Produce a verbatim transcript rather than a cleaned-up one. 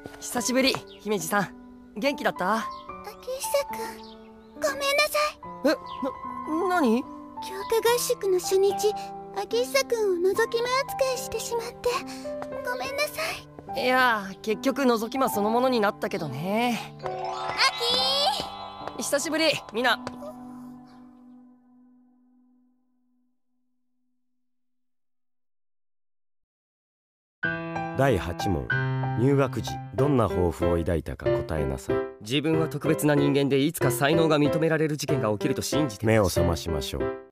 久しぶり、姫路さん。元気だった？ 秋久くん、ごめんなさい。 え、な、なに？ 強化合宿の初日、秋久くんを覗き魔扱いしてしまって、ごめんなさい。 いやー、結局覗き魔そのものになったけどね。 秋久しぶり、みな。 だいはち問。入学時どんな抱負を抱いたか答えなさい。 自分は特別な人間でいつか才能が認められる事件が起きると信じて。 目を覚ましましょう。